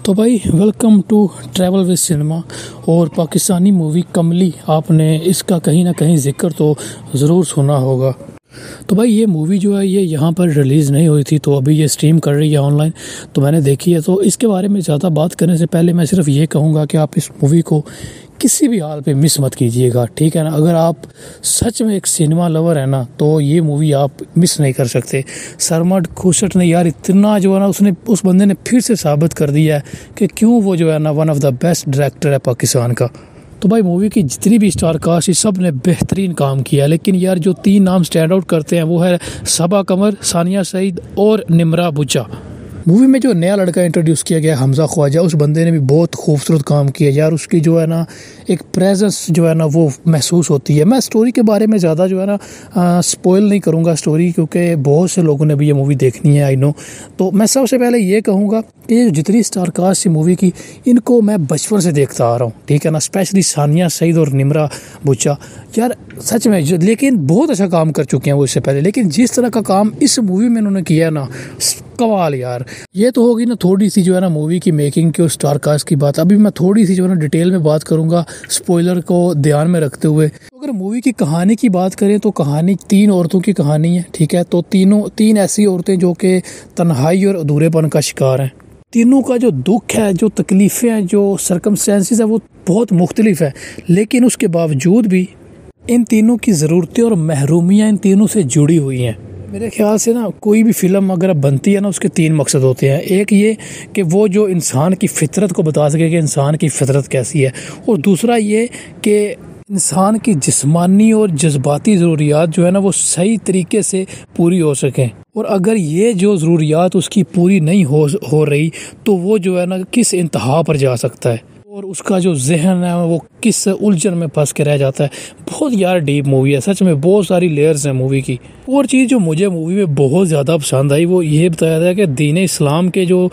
तो भाई welcome to travel with cinema. और पाकिस्तानी मूवी कमली, आपने इसका कहीं ना कहीं जिक्र तो ज़रूर सुना होगा। तो भाई ये मूवी जो है ये यहाँ पर रिलीज़ नहीं हुई थी, तो अभी ये स्ट्रीम कर रही है ऑनलाइन, तो मैंने देखी है। तो इसके बारे में ज़्यादा बात करने से पहले मैं सिर्फ ये कहूँगा कि आप इस मूवी को किसी भी हाल पे मिस मत कीजिएगा, ठीक है ना। अगर आप सच में एक सिनेमा लवर है ना, तो ये मूवी आप मिस नहीं कर सकते। सरमद खुर्शीद ने यार इतना जो है ना, उसने उस बंदे ने फिर से साबित कर दिया है कि क्यों वो जो है ना one of the best director है पाकिस्तान का। तो भाई मूवी की जितनी भी स्टार कास्ट, सब ने बेहतरीन काम किया, लेकिन यार जो तीन नाम स्टैंड आउट करते हैं वो है सबा कमर, सानिया सईद और निम्रा बुच्चा। मूवी में जो नया लड़का इंट्रोड्यूस किया गया हमजा ख्वाजा, उस बंदे ने भी बहुत खूबसूरत काम किया यार। उसकी जो है ना एक प्रेजेंस जो है ना वो महसूस होती है। मैं स्टोरी के बारे में ज़्यादा जो है ना स्पॉइल नहीं करूँगा स्टोरी, क्योंकि बहुत से लोगों ने भी ये मूवी देखनी है, आई नो। तो मैं सबसे पहले ये कहूँगा कि ये जितनी स्टार कास्ट मूवी की, इनको मैं बचपन से देखता आ रहा हूँ, ठीक है ना। स्पेशली सानिया सईद और निम्रा बुच्चा यार सच में लेकिन बहुत अच्छा काम कर चुके हैं वो इससे पहले, लेकिन जिस तरह का काम इस मूवी में उन्होंने किया ना, कमाल यार। ये तो होगी ना थोड़ी सी जो है ना मूवी की मेकिंग की और स्टार कास्ट की बात। अभी मैं थोड़ी सी जो है ना डिटेल में बात करूंगा, स्पॉइलर को ध्यान में रखते हुए। तो अगर मूवी की कहानी की बात करें तो कहानी तीन औरतों की कहानी है, ठीक है। तो तीन ऐसी औरतें जो कि तन्हाई और अधूरेपन का शिकार हैं। तीनों का जो दुख है, जो तकलीफ़ें हैं, जो सर्कमस्टेंसेस है, वो बहुत मुख्तलिफ है, लेकिन उसके बावजूद भी इन तीनों की ज़रूरतें और महरूमियाँ इन तीनों से जुड़ी हुई हैं। मेरे ख्याल से ना कोई भी फिल्म अगर बनती है ना, उसके तीन मकसद होते हैं। एक ये कि वो जो इंसान की फितरत को बता सके कि इंसान की फितरत कैसी है, और दूसरा ये कि इंसान की जिस्मानी और जज्बाती ज़रूरियात जो है ना वो सही तरीके से पूरी हो सकें। और अगर ये जो ज़रूरियात उसकी पूरी नहीं हो रही, तो वो जो है ना किस इंतहा पर जा सकता है और उसका जो जहन है वो किस उलझन में फंस के रह जाता है। बहुत यार डीप मूवी है, सच में बहुत सारी लेयर्स हैं मूवी की। और चीज़ जो मुझे मूवी में बहुत ज़्यादा पसंद आई वो ये बताया गया कि दीन इस्लाम के जो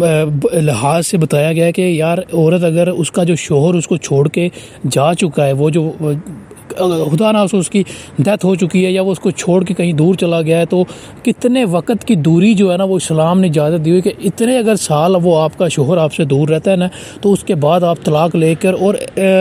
लिहाज से बताया गया है कि यार औरत अगर उसका जो शोहर उसको छोड़ के जा चुका है, वो जो खुदा ना उसकी डेथ हो चुकी है या वो उसको छोड़ के कहीं दूर चला गया है, तो कितने वक्त की दूरी जो है ना वो इस्लाम ने इजाज़त दी हुई कि इतने अगर साल वो आपका शोहर आपसे दूर रहता है ना, तो उसके बाद आप तलाक लेकर और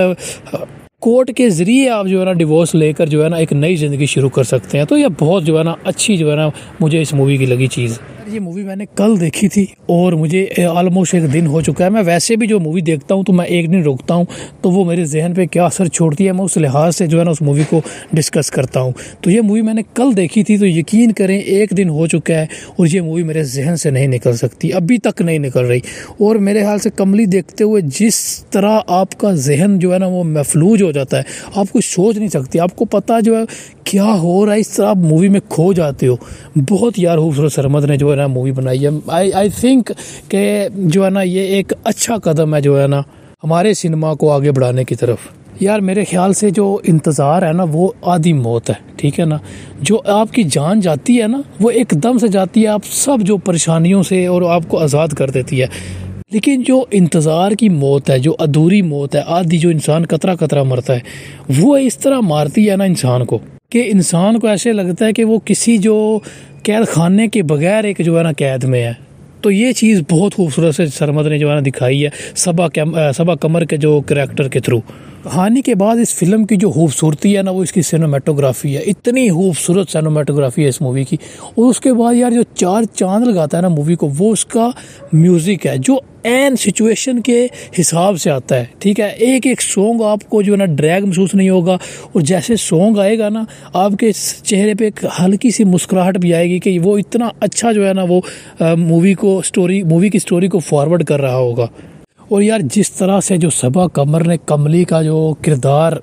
कोर्ट के ज़रिए आप जो है ना डिवोर्स लेकर जो है ना एक नई ज़िंदगी शुरू कर सकते हैं। तो ये बहुत जो है ना अच्छी जो है ना मुझे इस मूवी की लगी चीज़। ये मूवी मैंने कल देखी थी और मुझे ऑलमोस्ट एक दिन हो चुका है। मैं वैसे भी जो मूवी देखता हूँ तो मैं एक दिन रुकता हूँ, तो वो मेरे जहन पे क्या असर छोड़ती है, मैं उस लिहाज से जो है ना उस मूवी को डिस्कस करता हूँ। तो ये मूवी मैंने कल देखी थी, तो यकीन करें एक दिन हो चुका है और ये मूवी मेरे जहन से नहीं निकल सकती, अभी तक नहीं निकल रही। और मेरे ख्याल से कमली देखते हुए जिस तरह आपका जहन जो है ना वो महफूज हो जाता है, आप कुछ सोच नहीं सकती, आपको पता जो है क्या हो रहा है, इस तरह आप मूवी में खो जाते हो। बहुत यार खूबसूरत सरमद ने जो है ना मूवी बनाई है। आई थिंक कि जो है ना ये एक अच्छा कदम है जो है ना हमारे सिनेमा को आगे बढ़ाने की तरफ। यार मेरे ख्याल से जो इंतज़ार है ना वो आधी मौत है, ठीक है ना। जो आपकी जान जाती है ना वो एकदम से जाती है, आप सब जो परेशानियों से, और आपको आज़ाद कर देती है। लेकिन जो इंतज़ार की मौत है, जो अधूरी मौत है, आधी, जो इंसान कतरा कतरा मरता है, वो इस तरह मारती है ना इंसान को कि इंसान को ऐसे लगता है कि वो किसी जो कैद खाने के बगैर एक जो है ना कैद में है। तो ये चीज़ बहुत खूबसूरत से सरमद ने जो है ना दिखाई है सबा कमर के जो करैक्टर के थ्रू। कहानी के बाद इस फिल्म की जो खूबसूरती है ना वो इसकी सिनेमेटोग्राफी है। इतनी खूबसूरत सिनेमेटोग्राफी है इस मूवी की। और उसके बाद यार जो चार चांद लगाता है ना मूवी को, वो उसका म्यूज़िक है जो एन सिचुएशन के हिसाब से आता है, ठीक है। एक एक सॉन्ग आपको जो है ना ड्रैग महसूस नहीं होगा, और जैसे सॉन्ग आएगा ना आपके चेहरे पे एक हल्की सी मुस्कुराहट भी आएगी कि वो इतना अच्छा जो है ना वो मूवी की स्टोरी को फॉरवर्ड कर रहा होगा। और यार जिस तरह से जो सबा कमर ने कमली का जो किरदार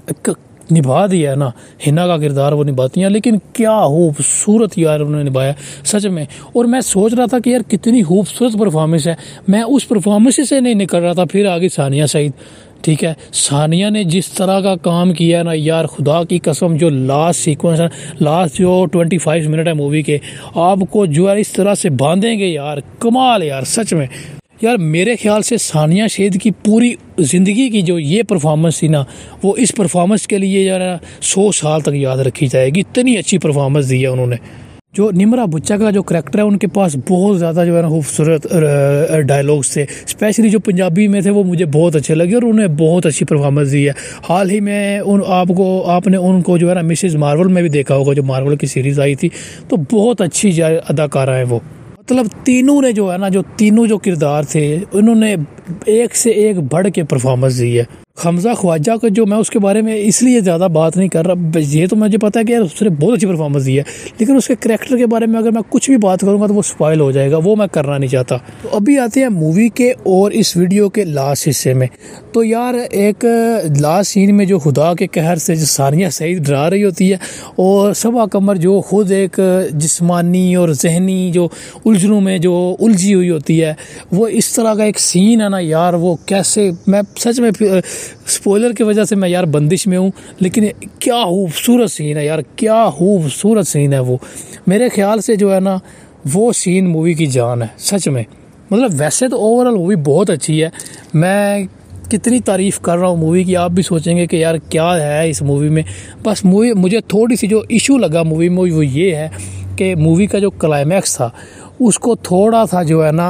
निभा दिया है ना, हिना का किरदार वो निभाती हैं, लेकिन क्या खूबसूरत यार उन्होंने निभाया सच में। और मैं सोच रहा था कि यार कितनी खूबसूरत परफॉर्मेंस है, मैं उस परफॉर्मेंस से नहीं निकल रहा था। फिर आगे सानिया सईद, ठीक है। सानिया ने जिस तरह का काम किया ना यार, खुदा की कसम, जो लास्ट सीक्वेंस है, लास्ट जो 25 मिनट है मूवी के, आपको जो है इस तरह से बांधेंगे यार, कमाल यार सच में। यार मेरे ख्याल से सानिया सईद की पूरी ज़िंदगी की जो ये परफॉर्मेंस थी ना, वो इस परफॉर्मेंस के लिए यार 100 साल तक याद रखी जाएगी। इतनी अच्छी परफॉर्मेंस दी है उन्होंने। जो निम्रा बुच्चा का जो करैक्टर है उनके पास बहुत ज़्यादा जो है ना खूबसूरत डायलॉग्स थे, स्पेशली जो पंजाबी में थे वो मुझे बहुत अच्छे लगे और उन्हें बहुत अच्छी परफॉर्मेंस दी है। हाल ही में आपने उनको जो है ना मिसेस मार्वल में भी देखा होगा, जो मार्वल की सीरीज़ आई थी, तो बहुत अच्छी अदाकारा है वो। मतलब तीनों ने जो है ना, जो तीनों जो किरदार थे उन्होंने एक से एक बढ़ के परफॉर्मेंस दी है। हमजा ख्वाजा का जो मैं उसके बारे में इसलिए ज़्यादा बात नहीं कर रहा, ये तो मुझे पता है कि यार उसने बहुत अच्छी परफॉर्मेंस दी है, लेकिन उसके करैक्टर के बारे में अगर मैं कुछ भी बात करूंगा तो वो स्पॉइल हो जाएगा, वो मैं करना नहीं चाहता। तो अभी आते हैं मूवी के और इस वीडियो के लास्ट हिस्से में। तो यार एक लास्ट सीन में जो खुदा के कहर से जो सानिया सईद डरा रही होती है और सबा कमर जो खुद एक जिस्मानी और जहनी जो उलझनों में जो उलझी हुई होती है, वो इस तरह का एक सीन है ना यार, वो कैसे, मैं सच में स्पॉइलर की वजह से मैं यार बंदिश में हूँ, लेकिन क्या खूबसूरत सीन है यार, क्या खूबसूरत सीन है वो। मेरे ख्याल से जो है ना वो सीन मूवी की जान है सच में। मतलब वैसे तो ओवरऑल मूवी बहुत अच्छी है, मैं कितनी तारीफ़ कर रहा हूँ मूवी की, आप भी सोचेंगे कि यार क्या है इस मूवी में। बस मूवी मुझे थोड़ी सी जो इशू लगा मूवी में वो ये है कि मूवी का जो क्लाइमैक्स था उसको थोड़ा सा जो है ना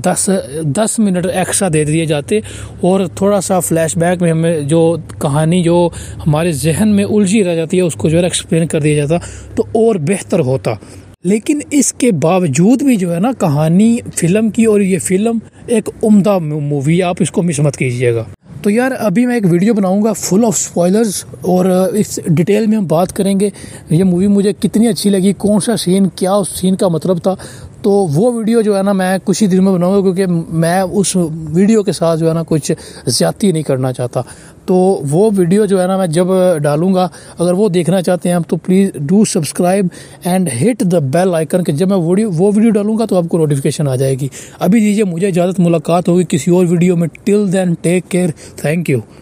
10 मिनट एक्स्ट्रा दे दिए जाते और थोड़ा सा फ्लैशबैक में हमें जो कहानी जो हमारे जहन में उलझी रह जाती है उसको जो है एक्सप्लेन कर दिया जाता तो और बेहतर होता। लेकिन इसके बावजूद भी जो है ना कहानी फिल्म की, और ये फिल्म एक उम्दा मूवी, आप इसको मिस मत कीजिएगा। तो यार अभी मैं एक वीडियो बनाऊंगा फुल ऑफ स्पॉयलर्स और इस डिटेल में हम बात करेंगे ये मूवी मुझे कितनी अच्छी लगी, कौन सा सीन, क्या उस सीन का मतलब था। तो वो वीडियो जो है ना मैं कुछ ही दिनों में बनाऊंगा, क्योंकि मैं उस वीडियो के साथ जो है ना कुछ ज़्यादती नहीं करना चाहता। तो वो वीडियो जो है ना मैं जब डालूंगा, अगर वो देखना चाहते हैं आप तो please do subscribe and hit the bell icon के जब मैं वो वीडियो डालूंगा तो आपको नोटिफिकेशन आ जाएगी। अभी दीजिए मुझे इजाज़त, मुलाकात होगी किसी और वीडियो में। Till then take care, thank you.